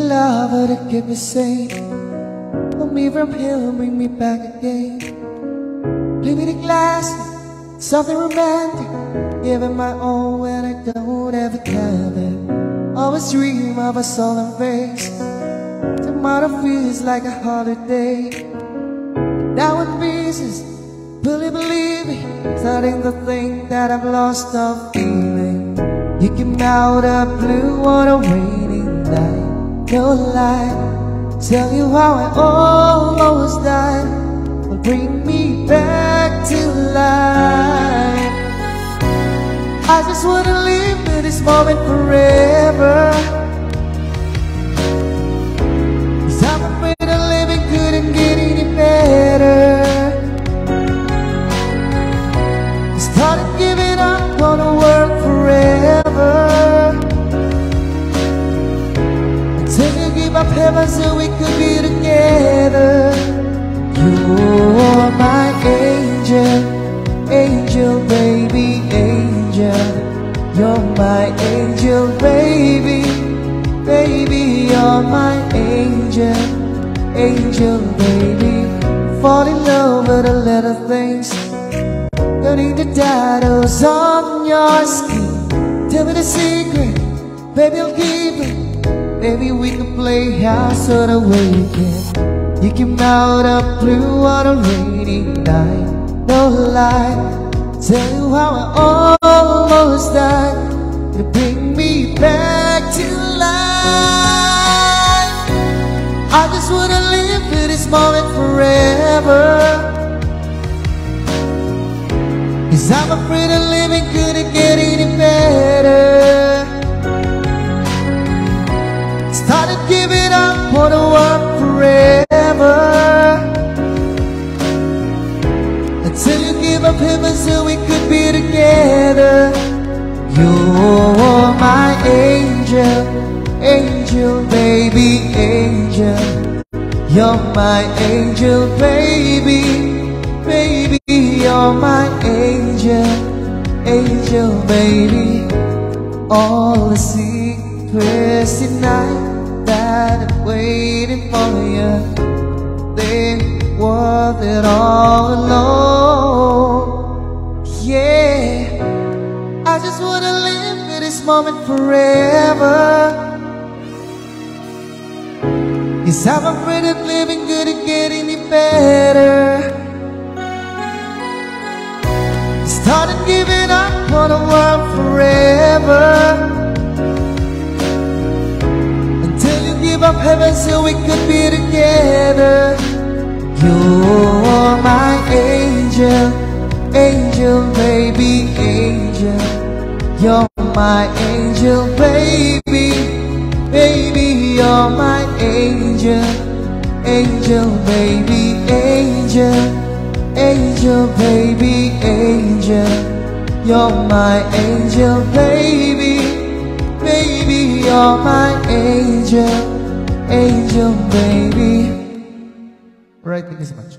lover to keep me sane. Pull me from hell, bring me back again. Play with the glass, something romantic. Giving my all when I don't ever have it. Always dream of a solemn face. Tomorrow feels like a holiday. Now in pieces, believe it. Starting to think that I've lost all feeling. You came out of blue on a rainy night. No lie, tell you how I almost died. Will bring me back to life. I just wanna live in this moment forever. 'Cause I'm afraid of living couldn't get any better. I started giving up on the world forever. Until you give up heaven so we could be together. You're my angel, angel baby, angel. You're my angel baby, baby, you're my angel, angel baby. Fall in love with the little things. Don't need the tattoos on your skin. Tell me the secret, baby I'll keep it. Maybe we can play house on the weekend. You came out of blue on a rainy night. No lie, tell you how I almost died. To bring me back to life. I just wanna live for this moment forever. 'Cause I'm afraid of living couldn't get any better. Started giving up on the world forever. Until you give up heaven so we could be together. You're my angel, angel baby, angel. You're my angel baby, baby, you're my angel, angel baby. All the secrets tonight that I'm waiting for you, they worth it all alone. Yeah, I just wanna live in this moment forever. 'Cause I'm afraid of living couldn't get any better. Started giving up on the world forever. Until you give up heaven so we could be together. You're my angel, angel baby, angel. You're my angel baby, baby, you're my angel, angel baby, angel. Angel baby, angel. You're my angel baby, baby, you're my angel, angel baby. Alright, thank you so much.